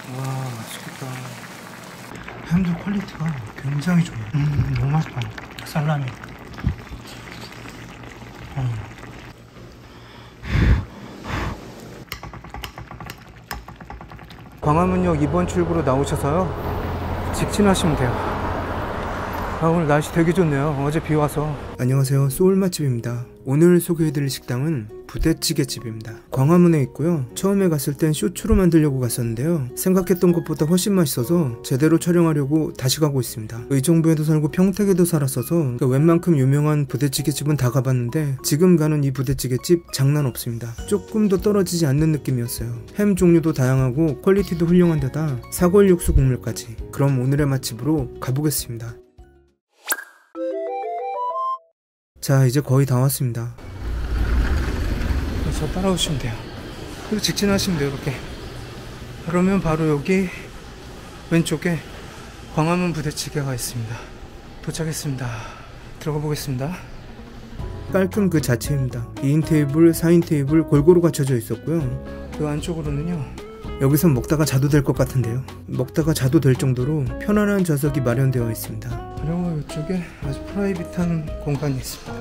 와, 맛있겠다. 햄도 퀄리티가 굉장히 좋아요. 너무 맛있다. 살라미. 광화문역 2번 출구로 나오셔서요, 직진하시면 돼요. 오늘 날씨 되게 좋네요. 어제 비 와서. 안녕하세요, 소울 맛집입니다. 오늘 소개해드릴 식당은 부대찌개집입니다. 광화문에 있고요. 처음에 갔을 땐 쇼츠로 만들려고 갔었는데요, 생각했던 것보다 훨씬 맛있어서 제대로 촬영하려고 다시 가고 있습니다. 의정부에도 살고 평택에도 살았어서 웬만큼 유명한 부대찌개집은 다 가봤는데, 지금 가는 이 부대찌개집 장난 없습니다. 조금 더 떨어지지 않는 느낌이었어요. 햄 종류도 다양하고 퀄리티도 훌륭한 데다 사골 육수 국물까지. 그럼 오늘의 맛집으로 가보겠습니다. 자, 이제 거의 다 왔습니다. 저 따라오시면 돼요. 그리고 직진하시면 돼요, 이렇게. 그러면 바로 여기 왼쪽에 광화문 부대찌개가 있습니다. 도착했습니다. 들어가 보겠습니다. 깔끔 그 자체입니다. 2인 테이블, 4인 테이블 골고루 갖춰져 있었고요. 그 안쪽으로는요, 여기선 먹다가 자도 될 것 같은데요, 먹다가 자도 될 정도로 편안한 좌석이 마련되어 있습니다. 그리고 이쪽에 아주 프라이빗한 공간이 있습니다.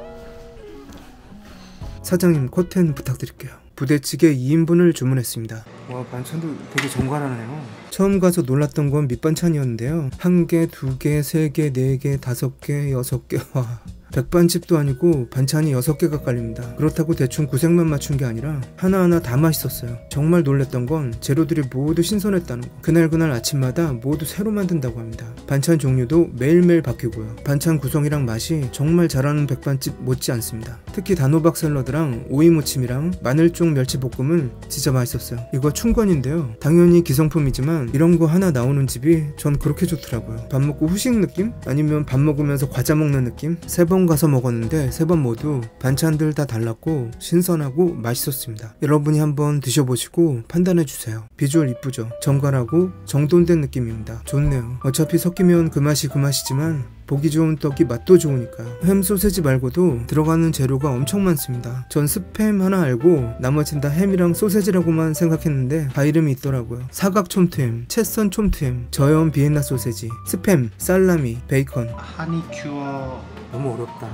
사장님, 커튼 부탁드릴게요. 부대찌개 2인분을 주문했습니다. 와, 반찬도 되게 정갈하네요. 처음 가서 놀랐던 건 밑반찬이었는데요, 1개, 2개, 3개, 4개, 5개, 6개. 와, 백반집도 아니고 반찬이 6개가 깔립니다. 그렇다고 대충 구색만 맞춘 게 아니라 하나하나 다 맛있었어요. 정말 놀랬던 건 재료들이 모두 신선했다는 거. 그날그날 아침마다 모두 새로 만든다고 합니다. 반찬 종류도 매일매일 바뀌고요. 반찬 구성이랑 맛이 정말 잘하는 백반집 못지 않습니다. 특히 단호박 샐러드랑 오이무침이랑 마늘종 멸치볶음은 진짜 맛있었어요. 이거 춘권인데요, 당연히 기성품이지만 이런 거 하나 나오는 집이 전 그렇게 좋더라고요. 밥 먹고 후식 느낌? 아니면 밥 먹으면서 과자 먹는 느낌? 3번 가서 먹었는데 3번 모두 반찬들 다 달랐고 신선하고 맛있었습니다. 여러분이 한번 드셔보시고 판단해주세요. 비주얼 이쁘죠? 정갈하고 정돈된 느낌입니다. 좋네요. 어차피 섞이면 그 맛이 그 맛이지만 보기 좋은 떡이 맛도 좋으니까요. 햄 소세지 말고도 들어가는 재료가 엄청 많습니다. 전 스팸 하나 알고 나머진 다 햄이랑 소세지라고만 생각했는데 다 이름이 있더라고요. 사각 촘트햄, 채선 촘트햄, 저염 비엔나 소세지, 스팸, 살라미, 베이컨. 하니큐어. 너무 어렵다.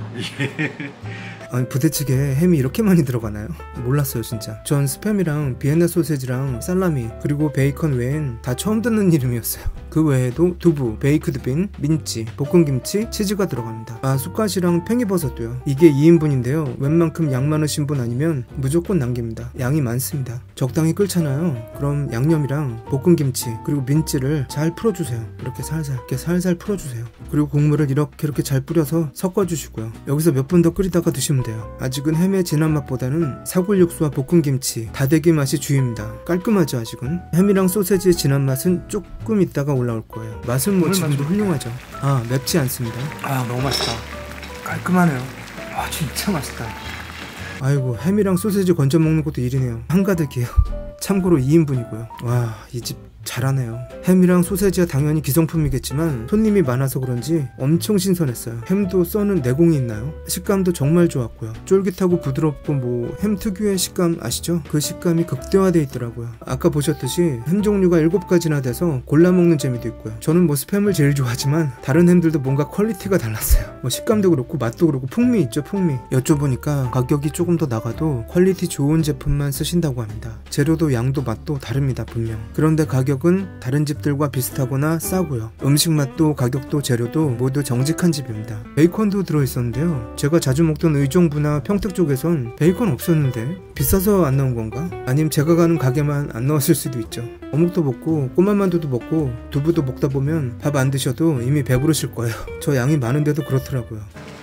아니, 부대찌개에 햄이 이렇게 많이 들어가나요? 몰랐어요, 진짜. 전 스팸이랑 비엔나 소세지랑 살라미 그리고 베이컨 외엔 다 처음 듣는 이름이었어요. 그 외에도 두부, 베이크드 빈, 민치, 볶음김치, 치즈가 들어갑니다. 아, 쑥갓이랑 팽이버섯도요. 이게 2인분인데요 웬만큼 양 많으신 분 아니면 무조건 남깁니다. 양이 많습니다. 적당히 끓잖아요. 그럼 양념이랑 볶음김치 그리고 민치를 잘 풀어주세요. 이렇게 살살 풀어주세요. 그리고 국물을 이렇게 잘 뿌려서 섞어주시고요. 여기서 몇 분 더 끓이다가 드시면 돼요. 아직은 햄의 진한 맛보다는 사골 육수와 볶음김치, 다대기 맛이 주입니다. 깔끔하죠, 아직은. 햄이랑 소세지의 진한 맛은 조금 있다가 올라올 거예요. 맛은 뭐 지금도 훌륭하죠. 아, 맵지 않습니다. 아, 너무 맛있다. 깔끔하네요. 아, 진짜 맛있다. 아이고, 햄이랑 소세지 건져 먹는 것도 일이네요. 한가득이에요. 참고로 2인분이고요. 와, 이 집 잘하네요. 햄이랑 소세지가 당연히 기성품이겠지만 손님이 많아서 그런지 엄청 신선했어요. 햄도 써는 내공이 있나요? 식감도 정말 좋았고요. 쫄깃하고 부드럽고 뭐 햄 특유의 식감 아시죠? 그 식감이 극대화되어 있더라고요. 아까 보셨듯이 햄 종류가 7가지나 돼서 골라 먹는 재미도 있고요. 저는 뭐 스팸을 제일 좋아하지만 다른 햄들도 뭔가 퀄리티가 달랐어요. 뭐 식감도 그렇고 맛도 그렇고 풍미 있죠, 풍미. 여쭤보니까 가격이 조금 더 나가도 퀄리티 좋은 제품만 쓰신다고 합니다. 재료도 양도 맛도 다릅니다, 분명. 그런데 가격은 다른 집들과 비슷하거나 싸고요. 음식 맛도 가격도 재료도 모두 정직한 집입니다. 베이컨도 들어있었는데요, 제가 자주 먹던 의정부나 평택 쪽에선 베이컨 없었는데 비싸서 안 넣은 건가? 아님 제가 가는 가게만 안 넣었을 수도 있죠. 어묵도 먹고 꼬마만두도 먹고 두부도 먹다 보면 밥 안 드셔도 이미 배부르실 거예요. 저 양이 많은데도 그렇더라고요.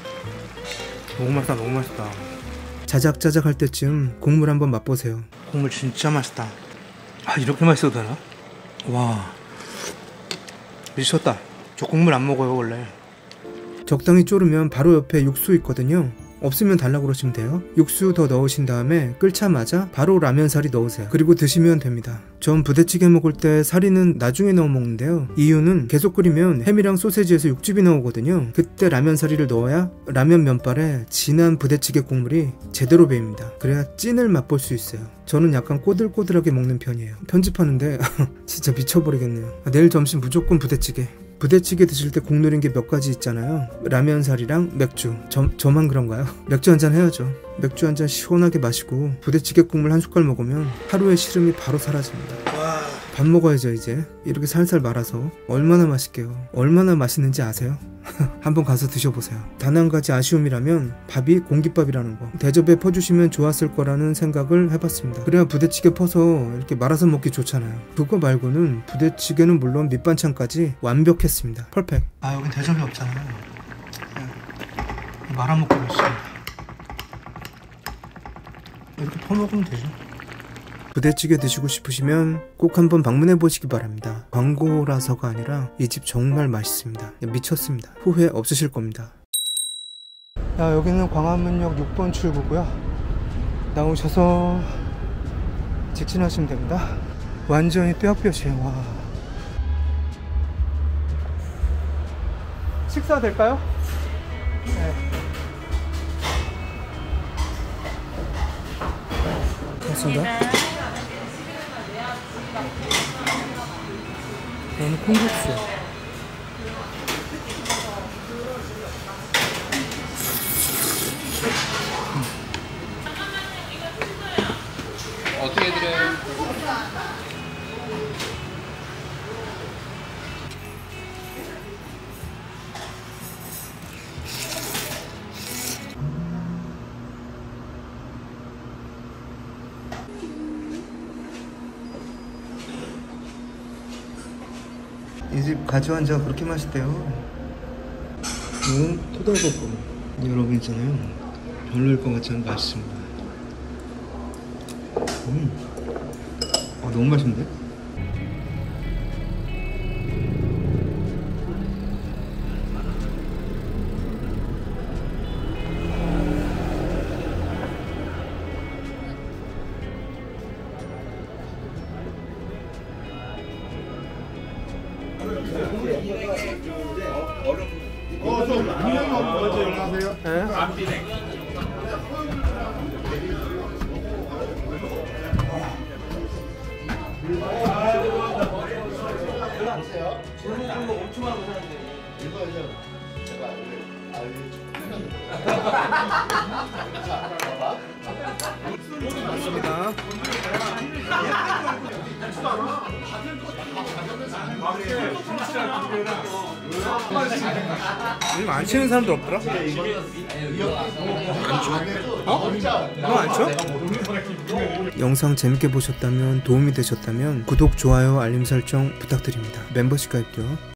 너무 맛있다, 너무 맛있다. 자작자작 할 때쯤 국물 한번 맛보세요. 국물 진짜 맛있다. 아, 이렇게 맛있어도 되나? 와, 미쳤다. 저 국물 안 먹어요, 원래. 적당히 졸으면 바로 옆에 육수 있거든요. 없으면 달라고 그러시면 돼요. 육수 더 넣으신 다음에 끓자마자 바로 라면사리 넣으세요. 그리고 드시면 됩니다. 전 부대찌개 먹을 때 사리는 나중에 넣어 먹는데요. 이유는 계속 끓이면 햄이랑 소세지에서 육즙이 나오거든요. 그때 라면사리를 넣어야 라면 면발에 진한 부대찌개 국물이 제대로 배입니다. 그래야 찐을 맛볼 수 있어요. 저는 약간 꼬들꼬들하게 먹는 편이에요. 편집하는데 진짜 미쳐버리겠네요. 내일 점심 무조건 부대찌개. 부대찌개 드실 때 국룰인 게 몇 가지 있잖아요. 라면사리랑 맥주. 저만 그런가요? 맥주 한잔 해야죠. 맥주 한잔 시원하게 마시고 부대찌개 국물 한 숟갈 먹으면 하루의 시름이 바로 사라집니다. 와, 밥 먹어야죠 이제. 이렇게 살살 말아서 얼마나 맛있게요. 얼마나 맛있는지 아세요? 한번 가서 드셔보세요. 단 한 가지 아쉬움이라면 밥이 공깃밥이라는 거. 대접에 퍼주시면 좋았을 거라는 생각을 해봤습니다. 그래야 부대찌개 퍼서 이렇게 말아서 먹기 좋잖아요. 그거 말고는 부대찌개는 물론 밑반찬까지 완벽했습니다. 퍼펙트. 아, 여긴 대접이 없잖아요. 말아먹고 있습니다. 이렇게 퍼먹으면 되죠. 부대찌개 드시고 싶으시면 꼭 한번 방문해 보시기 바랍니다. 광고라서가 아니라 이 집 정말 맛있습니다. 미쳤습니다. 후회 없으실 겁니다. 야, 여기는 광화문역 6번 출구고요. 나오셔서 직진하시면 됩니다. 완전히 뼈뼈시에요. 와. 식사 될까요? 네. 맞습니다. 저는 콩국수. 어떻게 드려요? 이 집 가지완자가 그렇게 맛있대요. 이건 토달볶음. 여러분 있잖아요, 별로일 것 같지만 맛있습니다. 너무 맛있는데? 먼저 연락하세요. 네? 맞습니다. 요즘 안 치는 사람들 없더라? 안 쳐? 어? 너 안 쳐? 영상 재밌게 보셨다면, 도움이 되셨다면 구독, 좋아요, 알림 설정 부탁드립니다. 멤버십 가입요.